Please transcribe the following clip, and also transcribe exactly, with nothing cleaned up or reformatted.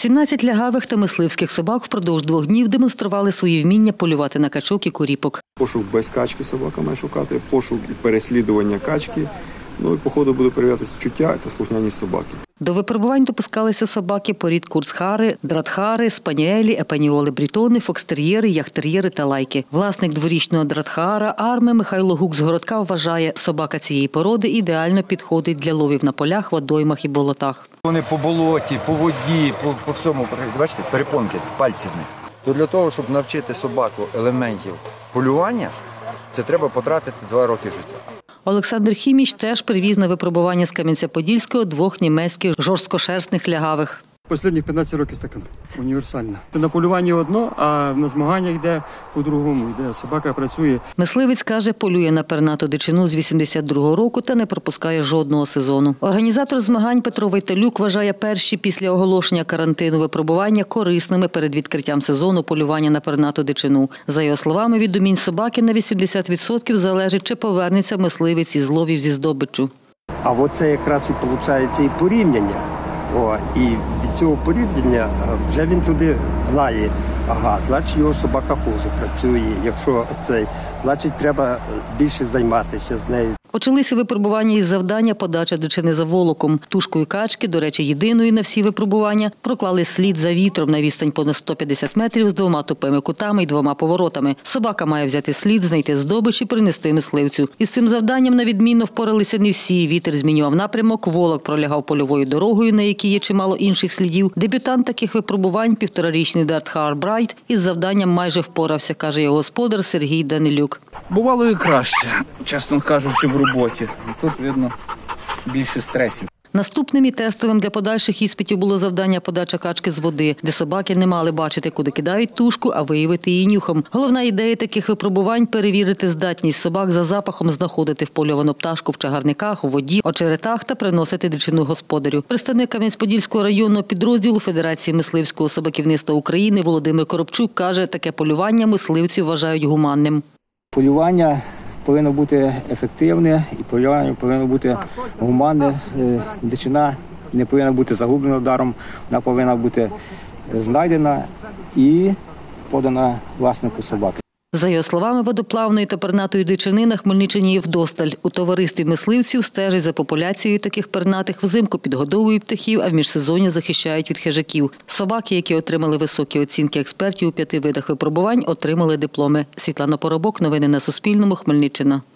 сімнадцять лягавих та мисливських собак впродовж двох днів демонстрували свої вміння полювати на качок і куріпок. Пошук без качки собака має шукати, пошук і переслідування качки. Ну і по ходу буде перевірятися чуття та слухняність собаки. До випробувань допускалися собаки порід курцхари, дратхари, спаніелі, епаніоли брітони, фокстер'єри, яхтер'єри та лайки. Власник дворічного дратхара Арми Михайло Гук з Городка вважає, собака цієї породи ідеально підходить для ловів на полях, водоймах і болотах. Вони по болоті, по воді, по, по всьому, бачите, перепонки, пальці в них. То для того, щоб навчити собаку елементів полювання, це треба потратити два роки життя. Олександр Хіміч теж привіз на випробування з Кам'янця-Подільського двох німецьких жорсткошерстних лягавих. Останні п'ятнадцять років така універсальна. На полюванні одно, а на змаганнях йде по-другому. Йде собака працює. Мисливець, каже, полює на пернату дичину з вісімдесят другого року та не пропускає жодного сезону. Організатор змагань Петро Вайталюк вважає перші після оголошення карантину випробування корисними перед відкриттям сезону полювання на пернату дичину. За його словами, від умінь собаки на вісімдесят відсотків залежить, чи повернеться мисливець із ловів зі здобиччю. А оце якраз і виходить і порівняння. О, і від цього порівняння вже він туди знає, ага, значить його собака хуже працює, якщо цей, значить треба більше займатися з нею. Почалися випробування із завдання подача дичини за волоком. Тушкою качки, до речі, єдиної на всі випробування, проклали слід за вітром на відстань понад сто п'ятдесят метрів з двома тупими кутами і двома поворотами. Собака має взяти слід, знайти здобич і принести мисливцю. Із цим завданням на відмінно впоралися не всі. Вітер змінював напрямок, волок пролягав польовою дорогою, на якій є чимало інших слідів. Дебютант таких випробувань – півторарічний Дартхар Брайт із завданням майже впорався, каже його господар Сергій Данилюк. Бувало і краще, чесно кажучи, в роботі. Тут, видно, більше стресів. Наступним і тестовим для подальших іспитів було завдання подача качки з води, де собаки не мали бачити, куди кидають тушку, а виявити її нюхом. Головна ідея таких випробувань – перевірити здатність собак за запахом знаходити вполювану пташку в чагарниках, у воді, очеретах та приносити дичину господарю. Представник Кам'янець-Подільського районного підрозділу Федерації мисливського собаківництва України Володимир Коробчук каже, таке полювання мисливці вважають гуманним. Полювання повинно бути ефективне і полювання повинно бути гуманне. Дичина не повинна бути загублена даром, вона повинна бути знайдена і подана власнику собаки. За його словами, водоплавної та пернатої дичини на Хмельниччині є вдосталь. У товаристві мисливців стежать за популяцією таких пернатих, взимку підгодовують птахів, а в міжсезоння захищають від хижаків. Собаки, які отримали високі оцінки експертів у п'яти видах випробувань, отримали дипломи. Світлана Поробок, новини на Суспільному, Хмельниччина.